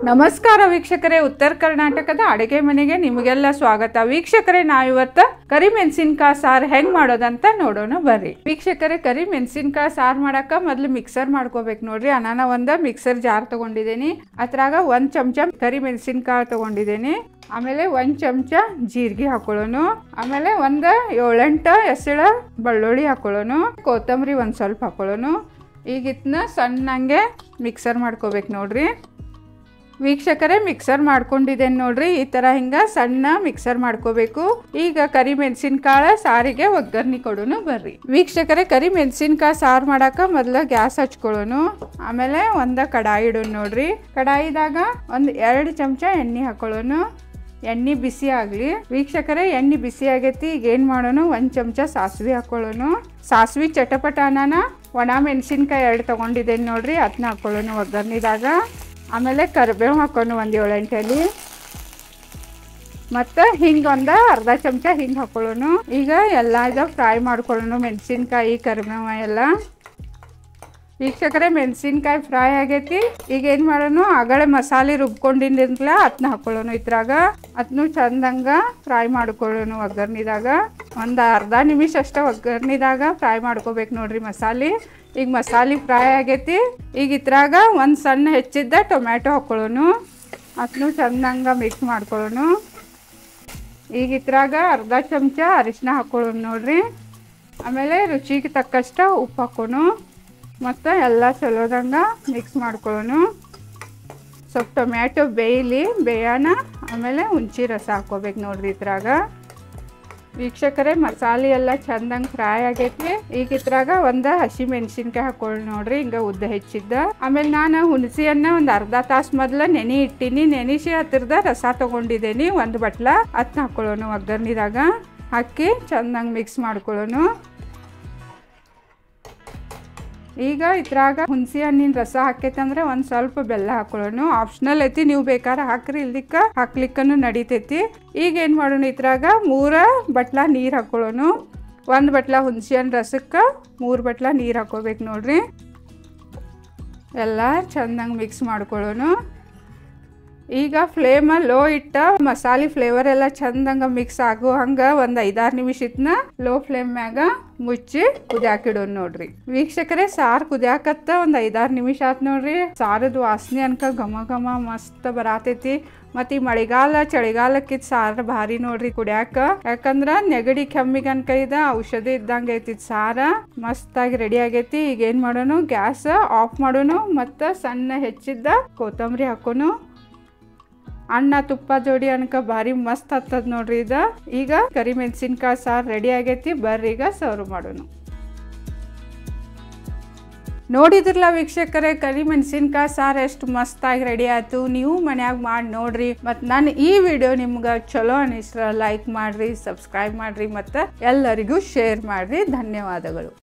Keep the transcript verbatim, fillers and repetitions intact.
ನಮಸ್ಕಾರ ವೀಕ್ಷಕರೇ, ಉತ್ತರ ಕರ್ನಾಟಕದ ಅಡುಗೆ ಮನೆಗೆ ನಿಮಗೆಲ್ಲ ಸ್ವಾಗತ. ವೀಕ್ಷಕರೇ, ನಾವು ಇವತ್ತು ಕರಿ ಮೆಣಸಿನಕಾಯಿ ಸಾರು ಹೆಂಗ್ ಮಾಡೋದಂತ ನೋಡೋಣ ಬರ್ರಿ. ವೀಕ್ಷಕರೇ, ಕರಿ ಮೆಣಸಿನಕಾಯಿ ಸಾರು ಮಾಡಕ ಮೊದಲು ಮಿಕ್ಸರ್ ಮಾಡ್ಕೋಬೇಕು ನೋಡ್ರಿ. ನಾನು ಒಂದು ಮಿಕ್ಸರ್ ಜಾರ್ ತಗೊಂಡಿದ್ದೀನಿ. ಅದ್ರಾಗ ಒಂದು ಚಮಚ ಕರಿ ಮೆಣಸಿನಕಾಯಿ ತಗೊಂಡಿದ್ದೀನಿ. ಆಮೇಲೆ ಒಂದು ಚಮಚ ಜೀರಿಗೆ ಹಾಕೊಳ್ಳೋನು. ಆಮೇಲೆ ಒಂದು ಏಳೆಂಟು ಎಸಳ ಬೆಳ್ಳುಳ್ಳಿ ಹಾಕೊಳ್ಳೋನು. ಕೊತ್ತಂಬರಿ ಒಂದು ಸ್ವಲ್ಪ ಹಾಕೊಳ್ಳೋನು. ಈಗ ಇದನ್ನ ಸಣ್ಣಂಗೆ ಮಿಕ್ಸರ್ ಮಾಡ್ಕೋಬೇಕು ನೋಡ್ರಿ. ವೀಕ್ಷಕರೇ, ಮಿಕ್ಸರ್ ಮಾಡ್ಕೊಂಡಿದ್ದೇನೆ ನೋಡ್ರಿ. ಈ ತರ ಹಿಂಗ ಸಣ್ಣ ಮಿಕ್ಸರ್ ಮಾಡ್ಕೋಬೇಕು. ಈಗ ಕರಿ ಮೆಣಸಿನಕಾಯಿ ಸಾರಿಗೆ ಒಗ್ಗರಣೆ ಕೊಡೋನು ಬರ್ರಿ. ವೀಕ್ಷಕರೇ, ಕರಿ ಮೆಣಸಿನಕಾಯಿ ಸಾರು ಮಾಡಾಕ ಮೊದಲು ಗ್ಯಾಸ್ ಹಚ್ಕೊಳ್ಳೋನು. ಆಮೇಲೆ ಒಂದು ಕಡಾಯಿ ಇಡೋನು ನೋಡ್ರಿ. ಕಡಾಯಿದಾಗ ಒಂದು ಎರಡು ಚಮಚ ಎಣ್ಣೆ ಹಾಕೊಳ್ಳೋನು. ಎಣ್ಣೆ ಬಿಸಿ ಆಗಲಿ. ವೀಕ್ಷಕರೇ, ಎಣ್ಣೆ ಬಿಸಿ ಆಗೈತಿ. ಈಗ ಏನು ಮಾಡೋನು, ಒಂದು ಚಮಚ ಸಾಸಿವೆ ಹಾಕೊಳ್ಳೋನು. ಸಾಸಿವೆ ಚಟಪಟ ಅನಾನ ಒಣ ಮೆಣಸಿನ್ಕಾಯಿ ಎರಡು ತೊಗೊಂಡಿದ್ದೇನೆ ನೋಡ್ರಿ. ಅದನ್ನ ಹಾಕೊಳ್ಳೋನು ಒಗ್ಗರಣೆದಾಗ. ಆಮೇಲೆ ಕರಿಬೇವು ಹಾಕೋನು ಒಂದು ಏಳೆಂಟಲ್ಲಿ. ಮತ್ತು ಹಿಂಗೆ ಒಂದು ಅರ್ಧ ಚಮಚ ಹಿಂಗೆ ಹಾಕೊಳ್ಳೋನು. ಈಗ ಎಲ್ಲ ಇದು ಫ್ರೈ ಮಾಡ್ಕೊಳ್ಳೋನು, ಮೆಣಸಿನ್ಕಾಯಿ ಕರಿಬೇವು ಎಲ್ಲ. ವೀಕ್ಷಕರೇ, ಮೆಣಸಿನ್ಕಾಯಿ ಫ್ರೈ ಆಗೈತಿ. ಈಗ ಏನು ಮಾಡೋನು, ಆಗಲೇ ಮಸಾಲೆ ರುಬ್ಕೊಂಡಿದ್ದಿಲ್ಲ ಅದನ್ನ ಹಾಕೊಳ್ಳೋನು ಇದ್ರಾಗ. ಅದನ್ನು ಚಂದಂಗ ಫ್ರೈ ಮಾಡ್ಕೊಳ್ಳೋನು ಒಗ್ಗರಣೆದಾಗ. ಒಂದು ಅರ್ಧ ನಿಮಿಷ ಅಷ್ಟೇ ಒಗ್ಗರಣೆದಾಗ ಫ್ರೈ ಮಾಡ್ಕೋಬೇಕು ನೋಡ್ರಿ ಮಸಾಲೆ. ಈಗ ಮಸಾಲೆ ಫ್ರೈ ಆಗೈತಿ. ಈಗ ಇದ್ರಾಗ ಒಂದು ಸಣ್ಣ ಹೆಚ್ಚಿದ್ದ ಟೊಮ್ಯಾಟೊ ಹಾಕೊಳ್ಳೋನು. ಅದನ್ನು ಚಂದಂಗ ಮಿಕ್ಸ್ ಮಾಡ್ಕೊಳ್ಳೋನು. ಈಗ ಇದ್ರಾಗ ಅರ್ಧ ಚಮಚ ಅರಿಶಿನ ಹಾಕೊಳ್ಳೋನು ನೋಡ್ರಿ. ಆಮೇಲೆ ರುಚಿಗೆ ತಕ್ಕಷ್ಟ ಉಪ್ಪು ಹಾಕೋನು. ಮತ್ತು ಎಲ್ಲ ಚಲೋದಂಗ ಮಿಕ್ಸ್ ಮಾಡ್ಕೊಳ್ಳೋನು. ಸ್ವಲ್ಪ ಟೊಮ್ಯಾಟೊ ಬೇಯಲಿ, ಬೇಯೋಣ. ಆಮೇಲೆ ಹುಣಸೆ ರಸ ಹಾಕೋಬೇಕು ನೋಡ್ರಿ ಇದ್ರಾಗ. ವೀಕ್ಷಕರೇ, ಮಸಾಲೆ ಎಲ್ಲ ಚಂದಂಗೆ ಫ್ರೈ ಆಗೈತಿ. ಈಗ ಇದ್ರಾಗ ಒಂದು ಹಸಿ ಮೆಣಸಿನ್ಕಾಯಿ ಹಾಕೊಳ್ಳಿ ನೋಡ್ರಿ, ಹಿಂಗೆ ಉದ್ದ ಹೆಚ್ಚಿದ್ದ. ಆಮೇಲೆ ನಾನು ಹುಣಸೆಯನ್ನ ಒಂದು ಅರ್ಧ ತಾಸು ಮೊದಲು ನೆನೆ ಇಟ್ಟಿನಿ. ನೆನೆಸಿ ಹತ್ತಿರದ ರಸ ತೊಗೊಂಡಿದ್ದೀನಿ ಒಂದು ಬಟ್ಲ. ಅದನ್ನ ಹಾಕೊಳ್ಳೋನು ಒಗ್ಗರಣೆದಾಗ. ಹಾಕಿ ಚಂದಂಗೆ ಮಿಕ್ಸ್ ಮಾಡ್ಕೊಳ್ಳೋನು. ಈಗ ಇದ್ರಾಗ ಹುಣಸೆ ಹಣ್ಣಿನ ರಸ ಹಾಕೈತಂದ್ರೆ ಒಂದು ಸ್ವಲ್ಪ ಬೆಲ್ಲ ಹಾಕೊಳ್ಳೋನು. ಆಪ್ಷನಲ್ ಐತಿ, ನೀವು ಬೇಕಾದ್ರೆ ಹಾಕ್ರಿ, ಇಲ್ದಿಕ್ಕ ಹಾಕ್ಲಿಕ್ಕೂ ನಡಿತೈತಿ. ಈಗ ಏನು ಮಾಡೋಣ, ಇದ್ರಾಗ ಮೂರ ಬಟ್ಲ ನೀರು ಹಾಕೊಳ್ಳೋನು. ಒಂದು ಬಟ್ಲ ಹುಣಸೆ ಹಣ್ಣು ರಸಕ್ಕೆ ಮೂರು ಬಟ್ಲ ನೀರು ಹಾಕೋಬೇಕು ನೋಡ್ರಿ. ಎಲ್ಲ ಚಂದಂಗೆ ಮಿಕ್ಸ್ ಮಾಡ್ಕೊಳ್ಳೋನು. ಈಗ ಫ್ಲೇಮ ಲೋ ಇಟ್ಟ ಮಸಾಲೆ ಫ್ಲೇವರ್ ಎಲ್ಲ ಚಂದಂಗ ಮಿಕ್ಸ್ ಆಗೋ ಹಂಗ ಒಂದು ಐದಾರು ನಿಮಿಷ ಇದ್ನ ಲೋ ಫ್ಲೇಮ್ ಮ್ಯಾಗ ಮುಚ್ಚಿ ಕುದಿಯಾಕಿಡೋನು ನೋಡ್ರಿ. ವೀಕ್ಷಕರೇ, ಸಾರು ಕುದಿಯಾಕತ್ತ ಒಂದು ಐದಾರು ನಿಮಿಷ ಆತ್ ನೋಡ್ರಿ. ಸಾರದ ವಾಸನೆ ಅನ್ಕ ಘಮ ಘಮ ಮಸ್ತ್ ಬರಾತೈತಿ. ಮತ್ತು ಈ ಮಳೆಗಾಲ ಚಳಿಗಾಲಕ್ಕಿದ್ ಸಾರು ಭಾರಿ ನೋಡ್ರಿ ಕುಡಿಯಾಕ. ಯಾಕಂದ್ರ ನೆಗಡಿ ಕೆಮ್ಮಿಗೆ ಅನ್ಕ ಇದ ಔಷಧಿ ಇದ್ದಂಗೆ ಐತಿ ಸಾರ. ಮಸ್ತಾಗಿ ರೆಡಿ ಆಗೈತಿ. ಈಗ ಏನು ಮಾಡೋನು, ಗ್ಯಾಸ್ ಆಫ್ ಮಾಡೋನು. ಮತ್ತು ಸಣ್ಣ ಹೆಚ್ಚಿದ್ದ ಕೊತ್ತಂಬರಿ ಹಾಕೋನು. ಅನ್ನ ತುಪ್ಪ ಜೋಡಿ ಅನ್ಕ ಭಾರಿ ಮಸ್ತ್ ಹತ್ತದ ನೋಡ್ರಿ ಇದ. ಈಗ ಕರಿ ಮೆಣಸಿನಕಾಯಿ ಸಾರು ರೆಡಿ ಆಗೈತಿ. ಬರ್ರಿ ಈಗ ಸರ್ವ್ ಮಾಡೋನು. ನೋಡಿದ್ರಲ್ಲ ವೀಕ್ಷಕರೇ, ಕರಿ ಮೆಣಸಿನಕಾಯಿ ಸಾರು ಎಷ್ಟು ಮಸ್ತಾಗಿ ರೆಡಿ ಆಯ್ತು. ನೀವು ಮನ್ಯಾಗ ಮಾಡಿ ನೋಡ್ರಿ. ಮತ್ತು ನಾನು ಈ ವಿಡಿಯೋ ನಿಮ್ಗೆ ಚಲೋ ಅನಿಸ್ರ ಲೈಕ್ ಮಾಡ್ರಿ, ಸಬ್ಸ್ಕ್ರೈಬ್ ಮಾಡ್ರಿ, ಮತ್ತು ಎಲ್ಲರಿಗೂ ಶೇರ್ ಮಾಡ್ರಿ. ಧನ್ಯವಾದಗಳು.